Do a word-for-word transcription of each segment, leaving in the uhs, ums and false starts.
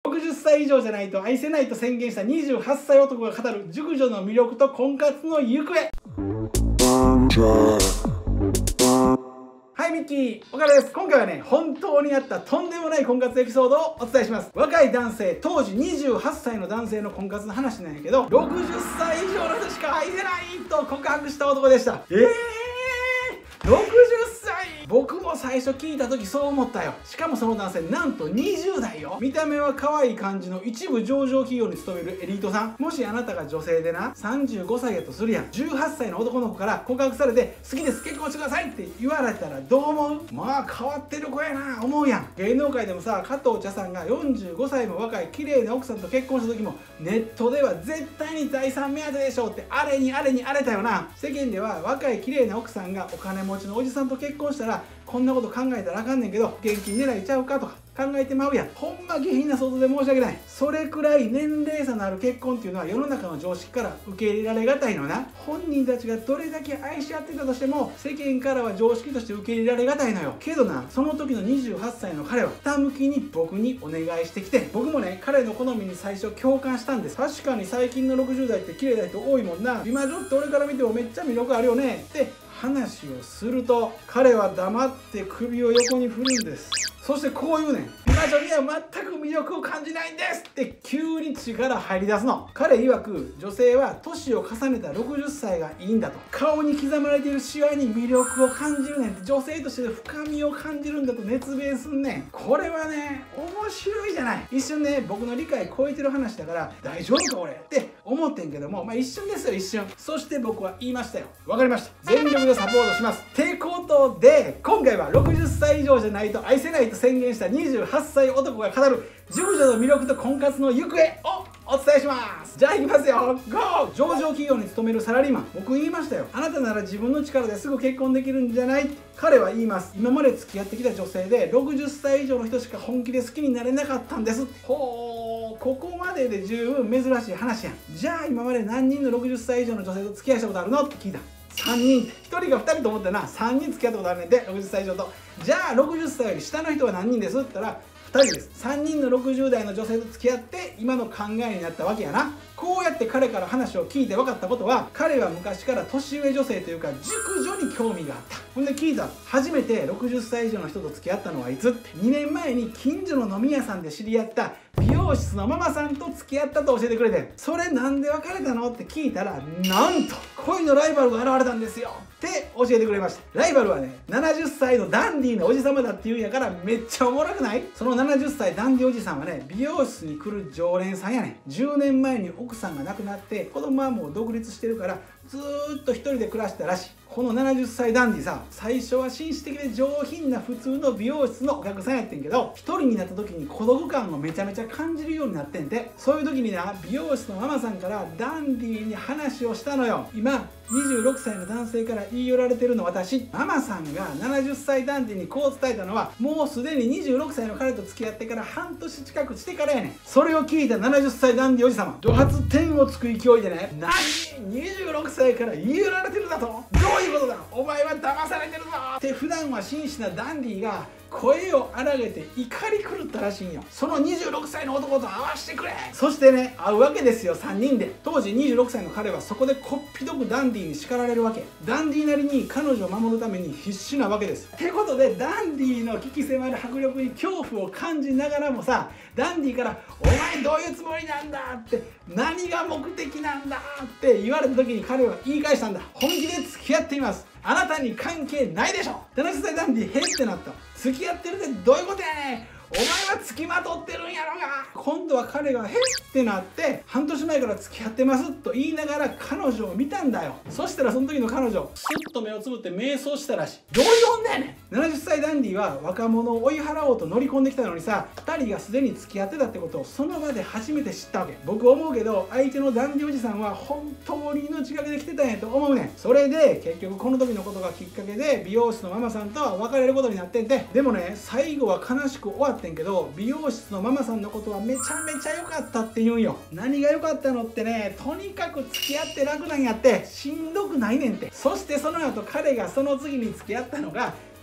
ろくじゅっさい以上じゃないと愛せないと宣言したにじゅうはっさい男が語る熟女の魅力と婚活の行方。はい、ミッキー岡田です。今回はね、本当にあったとんでもない婚活エピソードをお伝えします。若い男性、当時にじゅうはっさいの男性の婚活の話なんやけど、ろくじゅっさい以上の人しか愛せないと告白した男でした。えーろくじゅっさい、僕も最初聞いた時そう思ったよ。しかもその男性なんとにじゅうだいよ。見た目は可愛い感じの一部上場企業に勤めるエリートさん。もしあなたが女性でなさんじゅうごさいやとするやん。じゅうはっさいの男の子から告白されて好きです結婚してくださいって言われたらどう思う？まあ変わってる子やな思うやん。芸能界でもさ、加藤茶さんがよんじゅうごさいも若い綺麗な奥さんと結婚した時もネットでは絶対に財産目当てでしょうってあれにあれに荒れたよな。世間では若い綺麗な奥さんがお金持ちのおじさんと結婚したらこんなこと考えたらあかんねんけど現金狙いちゃうかとか考えてまうやん。ほんま下品な想像で申し訳ない。それくらい年齢差のある結婚っていうのは世の中の常識から受け入れられがたいのな。本人たちがどれだけ愛し合ってたとしても世間からは常識として受け入れられがたいのよ。けどな、その時のにじゅうはっさいの彼はひたむきに僕にお願いしてきて、僕もね彼の好みに最初共感したんです。確かに最近のろくじゅうだいって綺麗な人多いもんな、美魔女って俺から見てもめっちゃ魅力あるよねって話をすると、彼は黙って首を横に振るんです。そしてこう言うねん。美魔女には全く魅力を感じないんですって急に力入り出すの。彼曰く女性は年を重ねたろくじゅっさいがいいんだと。顔に刻まれているシワに魅力を感じるねんって、女性として深みを感じるんだと熱弁すんねん。これはね面白いじゃない。一瞬ね僕の理解超えてる話だから大丈夫か俺って思ってんけども、まあ一瞬ですよ一瞬。そして僕は言いましたよ。わかりました、全力でサポートしますってことで、今回はろくじゅっさい以上じゃないと愛せないと宣言したにじゅうはっさい男が語る熟女の魅力と婚活の行方をお伝えします。じゃあ行きますよ、ゴー。上場企業に勤めるサラリーマン。僕言いましたよ。あなたなら自分の力ですぐ結婚できるんじゃない？彼は言います。今まで付き合ってきた女性でろくじゅっさい以上の人しか本気で好きになれなかったんです。ほー、ここまでで十分珍しい話やん。じゃあ今まで何人のろくじゅっさい以上の女性と付き合いしたことあるのって聞いた。さんにん。ひとりがふたりと思ったな。さんにん付き合ったことあるねんで、ろくじゅっさい以上と。じゃあろくじゅっさいより下の人は何人ですって言ったらふたりです。さんにんのろくじゅうだいの女性と付き合って今の考えになったわけやな。こうやって彼から話を聞いて分かったことは、彼は昔から年上女性というか熟女に興味があった。ほんで聞いた。初めてろくじゅっさい以上の人と付き合ったのはいつって。にねんまえに近所の飲み屋さんで知り合った美容室のママさんと付き合ったと教えてくれて、それなんで別れたのって聞いたら、なんと恋のライバルが現れたんですよって教えてくれました。ライバルはねななじゅっさいのダンディーなおじさまだっていうんやからめっちゃおもろくない？そのななじゅっさいダンディおじさんはね美容室に来る常連さんやねん。じゅうねんまえに奥さんが亡くなって子供はもう独立してるからずーっと一人で暮らしたらしい。このななじゅっさいダンディさ、最初は紳士的で上品な普通の美容室のお客さんやってんけど、一人になった時に孤独感をめちゃめちゃ感じるようになってんて。そういう時にな美容室のママさんからダンディに話をしたのよ。今にじゅうろくさいの男性から言い寄られてるの私。ママさんがななじゅっさいダンディにこう伝えたのはもうすでににじゅうろくさいの彼と付き合ってから半年近くしてからやねん。それを聞いたななじゅっさいダンディおじさま、怒発天をつく勢いでね、何にじゅうろくさいから言い寄られてるだと、どういうことだお前は騙されてるぞって普段は紳士なダンディが声を荒げて怒り狂ったらしいんよ。そのにじゅうろくさいの男と会わしてくれ。そしてね会うわけですよ、さんにんで。当時にじゅうろくさいの彼はそこでこっぴどくダンディに叱られるわけ。ダンディなりに彼女を守るために必死なわけです。ってことでダンディの鬼気迫る迫力に恐怖を感じながらもさ、ダンディから「お前どういうつもりなんだ?」って「何が目的なんだ?」って言われた時に彼は言い返したんだ。本気で付き合っています、あなたに関係ないでしょ。ななじゅっさいダンディへってなった。付き合ってるってどういうことやねん、お前は付きまとってるんやろが。今度は彼がへってなって半年前から付き合ってますと言いながら彼女を見たんだよ。そしたらその時の彼女スッと目をつぶって瞑想したらしい。どういう女やねん。ななじゅっさいダンディは若者を追い払おうと乗り込んできたのにさ、ふたりがすでに付き合ってたってことをその場で初めて知ったわけ。僕思うけど相手のダンディおじさんは本当に命がけで来てたんやと思うねん。それで結局この時のことがきっかけで美容室のママさんとは別れることになってんて。でもね最後は悲しく終わってんけど、美容室のママさんのことはめちゃめちゃ良かったって言うんよ。何が良かったのってね、とにかく付き合って楽なんやって、しんどくないねんて。そしてその後彼がその次に付き合ったのが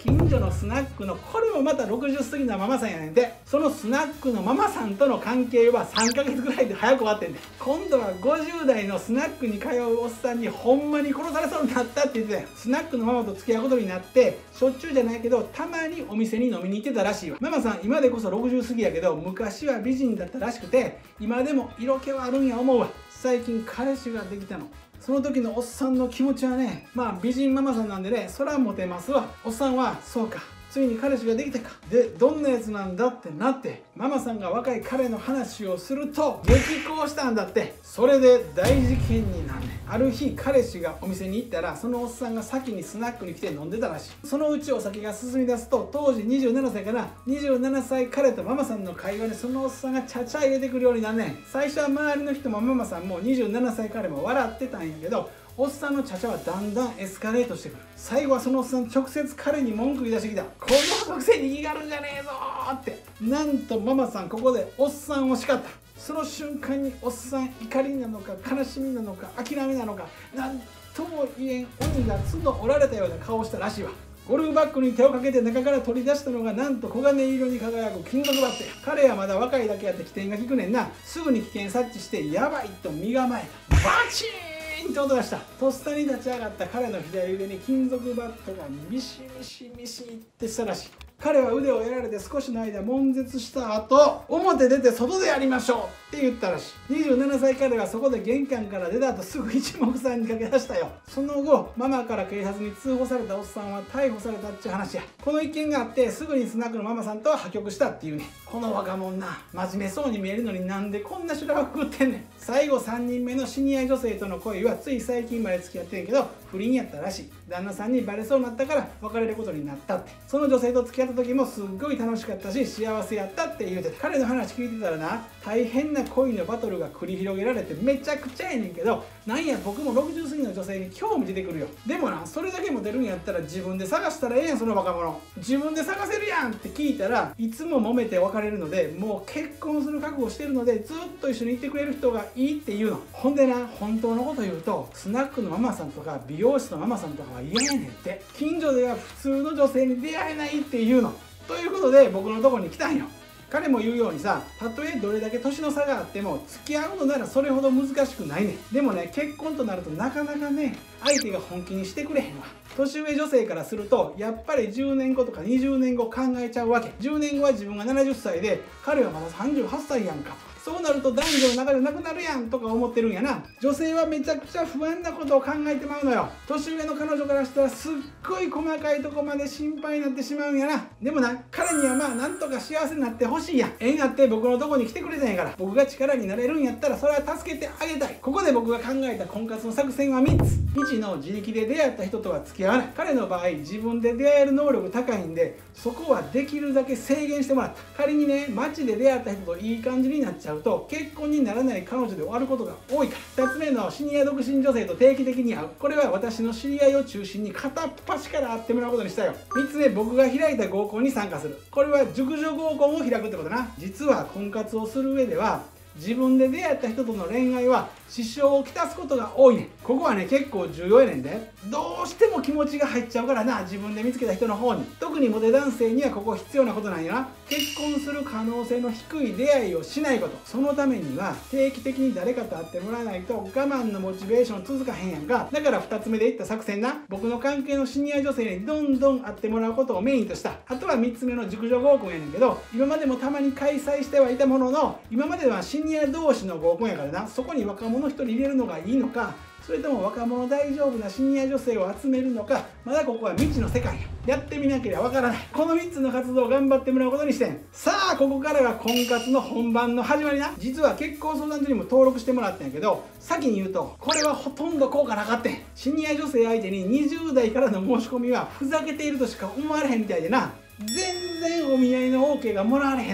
近所のスナックのこれもまたろくじゅっ過ぎのママさんやねんて。そのスナックのママさんとの関係はさんかげつぐらいで早く終わってんで、今度はごじゅう代のスナックに通うおっさんにほんまに殺されそうになったって言ってたよ。スナックのママと付き合うことになって、しょっちゅうじゃないけどたまにお店に飲みに行ってたらしいわ。ママさん今でこそろくじゅう過ぎやけど昔は美人だったらしくて、今でも色気はあるんや思うわ。最近彼氏ができたの。その時のおっさんの気持ちはね、まあ美人ママさんなんでね、そらモテますわ。おっさんはそうか、ついに彼氏ができたか、でどんなやつなんだってなって、ママさんが若い彼の話をすると激高したんだって。それで大事件になんねん。ある日彼氏がお店に行ったら、そのおっさんが先にスナックに来て飲んでたらしい。そのうちお酒が進み出すと、当時にじゅうななさいかな、にじゅうななさい彼とママさんの会話にそのおっさんがちゃちゃ入れてくるようになんねん。最初は周りの人もママさんもにじゅうななさい彼も笑ってたんやけど、おっさんのちゃちゃはだんだんエスカレートしてくる。最後はそのおっさん直接彼に文句言い出してきた。このくせに気があるんじゃねえぞーって。なんとママさんここでおっさんを叱った。その瞬間におっさん怒りなのか悲しみなのか諦めなのか、なんとも言えん鬼が角折られたような顔をしたらしいわ。ゴルフバッグに手をかけて中から取り出したのがなんと黄金色に輝く金属バットや。彼はまだ若いだけやって起点が利くねんな。すぐに危険察知してやばいと身構えた。バチーンって音がした。とっさに立ち上がった彼の左腕に金属バットがミシミシミシってしたらしい。彼は腕をやられて少しの間悶絶した後、表出て外でやりましょうって言ったらしい。にじゅうななさい彼はそこで玄関から出た後すぐ一目散に駆け出したよ。その後ママから警察に通報されたおっさんは逮捕されたっちゅう話や。この一件があってすぐにスナックのママさんとは破局したっていうね。この若者な、真面目そうに見えるのになんでこんな修羅場くぐってんねん。最後さんにんめのシニア女性との恋はつい最近まで付き合ってんけど不倫やったらしい。旦那さんにバレそうになったから別れることになったって。その女性と付き合った時もすっごい楽しかったし幸せやったって言うてた。彼の話聞いてたらな、大変な恋のバトルが繰り広げられてめちゃくちゃやねんけど、なんや僕もろくじゅう過ぎの女性に興味出てくるよ。でもな、それだけも出るんやったら自分で探したらええやん。その若者自分で探せるやんって聞いたら、いつも揉めて別れるのでもう結婚する覚悟してるのでずっと一緒にいてくれる人がいいって言うの。ほんでな、本当のこと言うとスナックのママさんとか美容室のママさんとかは嫌やねんって。近所では普通の女性に出会えないって言うの。ということで僕のとこに来たんよ。彼も言うようにさ、たとえどれだけ年の差があっても付き合うのならそれほど難しくないねん。でもね、結婚となるとなかなかね、相手が本気にしてくれへんわ。年上女性からするとやっぱりじゅうねんごとかにじゅうねんご考えちゃうわけ。じゅうねんごは自分がななじゅっさいで彼はまださんじゅうはっさいやんか。そうなると男女の中でなくなるやんとか思ってるんやな。女性はめちゃくちゃ不安なことを考えてまうのよ。年上の彼女からしたらすっごい細かいとこまで心配になってしまうんやな。でもな、彼にはまあなんとか幸せになってほしいやん。縁あって僕のとこに来てくれたんやから、僕が力になれるんやったらそれは助けてあげたい。ここで僕が考えた婚活の作戦はみっつ。未知の自力で出会った人とは付き合わない。彼の場合自分で出会える能力高いんで、そこはできるだけ制限してもらった。仮にね、街で出会った人といい感じになっちゃうと結婚にならない彼女で終わることが多いから。ふたつめのシニア独身女性と定期的に会う。これは私の知り合いを中心に片っ端から会ってもらうことにしたよ。みっつめ、僕が開いた合コンに参加する。これは熟女合コンを開くってことな。実は婚活をする上では自分で出会った人との恋愛は支障をきたすことが多いねん。ここはね結構重要やねんで。どうしても気持ちが入っちゃうからな、自分で見つけた人の方に。特にモテ男性にはここ必要なことなんやな。結婚する可能性の低い出会いをしないこと。そのためには定期的に誰かと会ってもらわないと我慢のモチベーション続かへんやんか。だからふたつめで言った作戦な、僕の関係のシニア女性にどんどん会ってもらうことをメインとした。あとはみっつめの熟女合コンやねんけど、今までもたまに開催してはいたものの、今まではシニア同士の合コンやからな、そこに若者一人入れるのがいいのか、それとも若者大丈夫なシニア女性を集めるのか、まだここは未知の世界や。やってみなければわからない。このみっつの活動を頑張ってもらうことにしてん。さあここからが婚活の本番の始まりな。実は結婚相談所にも登録してもらったんやけど、先に言うとこれはほとんど効果なかったん。シニア女性相手ににじゅう代からの申し込みはふざけているとしか思われへんみたいでな、全然お見合いの オーケー がもらわれへんねん。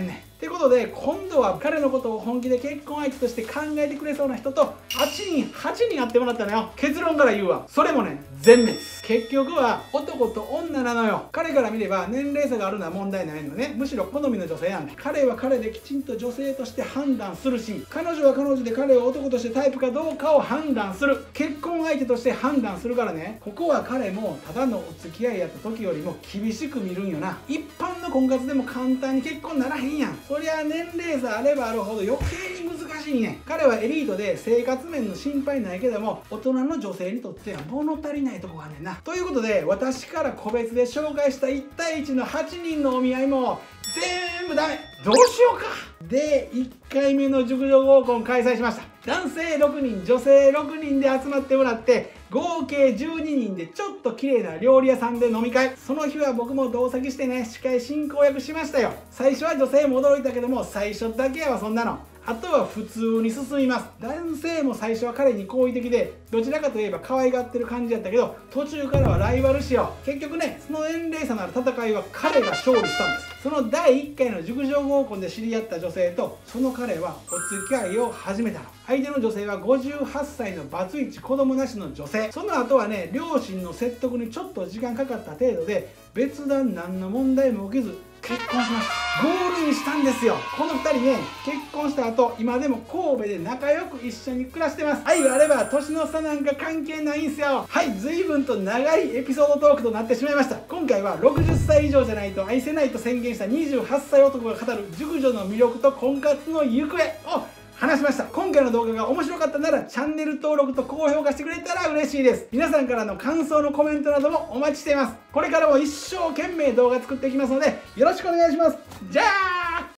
ってことで今度は彼のことを本気で結婚相手として考えてくれそうな人とはちにんはちにん会ってもらったのよ。結論から言うわ、それもね全滅。結局は男と女なのよ。彼から見れば年齢差があるのは問題ないのね。むしろ好みの女性なんで、彼は彼できちんと女性として判断するし、彼女は彼女で彼を男としてタイプかどうかを判断する。結婚相手として判断するからね。ここは彼もただのお付き合いやった時よりも厳しく見るんよな。一般の婚活でも簡単に結婚ならへんやん。そりゃ年齢差あればあるほど余計に難しいねん。彼はエリートで生活面の心配ないけども、大人の女性にとっては物足りないとこがあんねんな。ということで私から個別で紹介したいちたいいちのはちにんのお見合いも全部ダメ。どうしようか。でいっかいめの熟女合コン開催しました。男性ろくにん女性ろくにんで集まってもらって合計じゅうににんでちょっと綺麗な料理屋さんで飲み会。その日は僕も同席してね、司会進行役しましたよ。最初は女性も驚いたけども、最初だけやわそんなの。あとは普通に進みます。男性も最初は彼に好意的で、どちらかといえば可愛がってる感じやったけど、途中からはライバル視よ。結局ね、その年齢差のある戦いは彼が勝利したんです。そのだいいっかいの熟女合コンで知り合った女性とその彼はお付き合いを始めたの。相手の女性はごじゅうはっさいのバツイチ子供なしの女性。その後はね、両親の説得にちょっと時間かかった程度で別段何の問題も起きず結婚しました。ゴールインしたんですよ。このふたりね、結婚した後今でも神戸で仲良く一緒に暮らしてます。愛があれば年の差なんか関係ないんすよ。はい、随分と長いエピソードトークとなってしまいました。今回はろくじゅっさい以上じゃないと愛せないと宣言したにじゅうはっさい男が語る熟女の魅力と婚活の行方を話しました。今回の動画が面白かったならチャンネル登録と高評価してくれたら嬉しいです。皆さんからの感想のコメントなどもお待ちしています。これからも一生懸命動画作っていきますのでよろしくお願いします。じゃあ